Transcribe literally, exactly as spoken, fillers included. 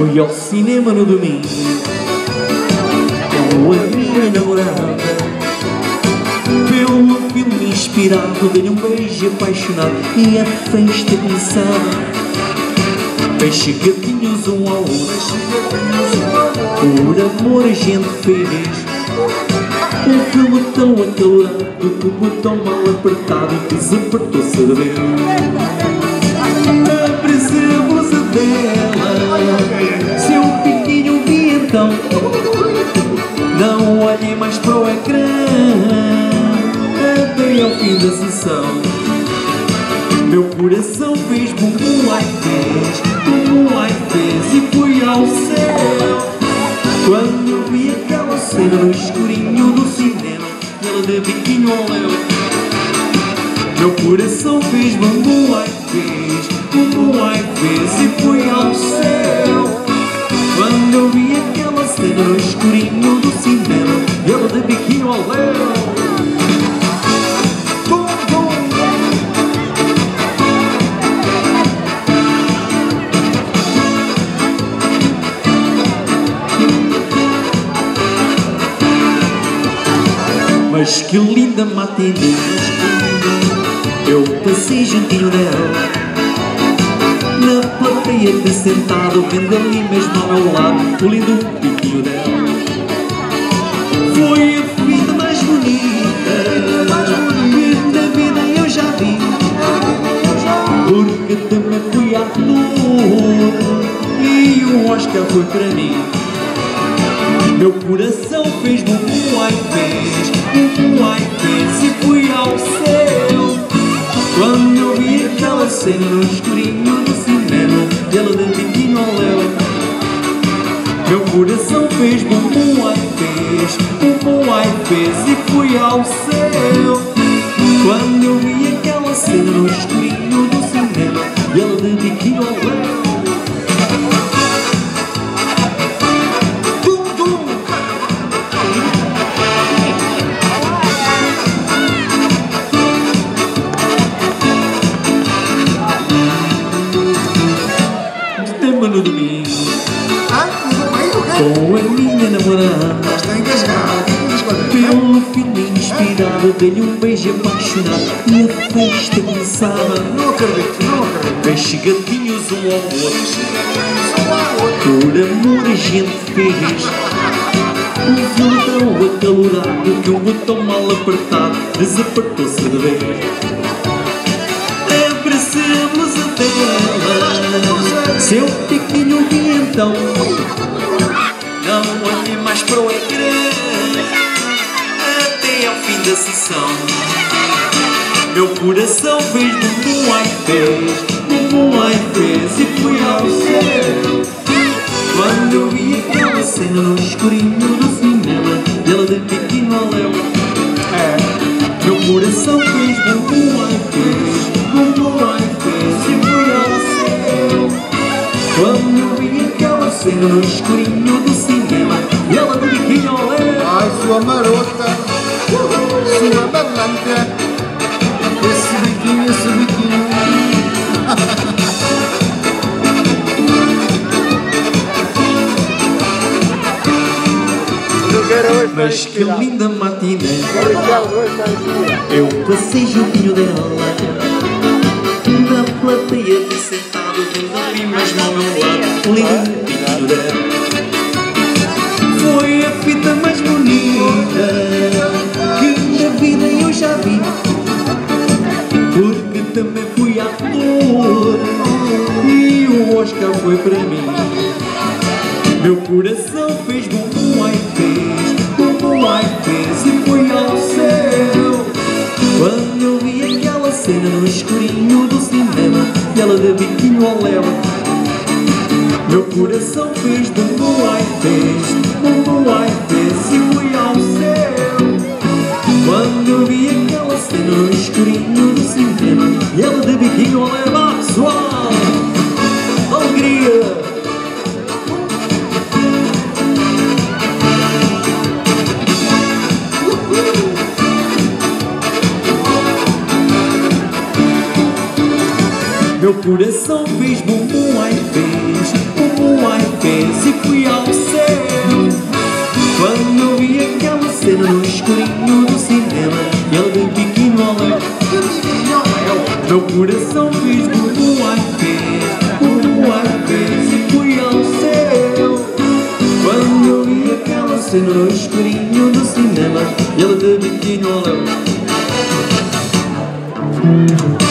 Fui ao cinema no domingo com a minha namorada. Pelo filme inspirado, dei-lhe um beijo apaixonado e a festa começava. Chegadinhos um ao outro, por amor a gente fez. Um filme tão acalorado que o botão mal apertado desapertou-se de vez. Abracemos a dela, seu piquinho vi então. Não olhei mais para o ecrã até ao fim da sessão. Meu coração fez bumbum ai fez, bumbum ai fez e fui ao céu. Quando eu vi aquela cena no escurinho do cinema, ela de biquinho ao léu. Meu coração fez bumbum ai fez, bumbum ai fez e fui ao céu. Quando eu vi aquela cena no escurinho do cinema, ela de biquinho ao léu. Mas que linda matinê, eu passei juntinho dela, na plateia que sentado, vendo ali mesmo ao meu lado o lindo piquinho dela. Foi a vida mais bonita que na vida eu já vi, porque também fui ator e o Oscar foi para mim. Meu coração fez bumbum ai fez, bumbum ai fez e fui ao céu. Quando eu vi aquela cena no escurinho do cinema, ela de biquinho ao léu. Meu coração fez bumbum ai fez, bumbum ai fez e fui ao céu. Quando eu vi aquela cena no escurinho do cinema, ela de biquinho ao léu. No domingo, com a minha namorada, pelo filme inspirado, dei-lhe um beijo apaixonado e a festa começava. Não acredito, não acredito. Bem chegadinhos um ao outro, por amor a gente fez. Um filme tão acalorado que um botão mal apertado desapertou-se de vez. Abracemos a tela, seu piquinho vi então. Não olhe mais para o ecrã até ao fim da sessão. Meu coração fez bumbum ai fez, bumbum ai fez e fui ao céu. Quando eu vi aquela cena no escurinho do cinema, ela de biquinho ao léu. É, meu coração fez bumbum ai fez, bumbum ai fez e fui ao céu. Quando eu vi aquela cena no escurinho do cinema, ela de biquinho ao léu. Ai, sua marota, sua balanca, esse biquinho, esse biquinho. Mas que linda matiné, eu passei juntinho dela, na plateia de sentado, vendo ali mesmo ao meu lado o lindo biquinho dela. Foi a fita mais bonita que na vida eu já vi, porque também fui ator e o Oscar foi para mim. Meu coração fez bumbum ai fez, bumbum ai fez e fui ao céu. Quando eu vi aquela cena no escurinho do cinema, e ela de biquinho ao léu. Meu coração fez bumbum ai fez, bumbum ai fez e fui ao céu. Quando eu vi aquela cena no escurinho do cinema, e ela de biquinho ao léu. Ah, pessoal, alegria! Meu coração fez bumbum, ai fez, bumbum, ai fez, e fui ao céu. Quando eu vi aquela cena no escurinho do cinema, e ela de biquíni ao léu, meu coração fez bumbum, ai fez, bumbum, ai fez, e fui ao céu. Quando eu vi aquela cena no escurinho do cinema, e ela de biquíni ao léu.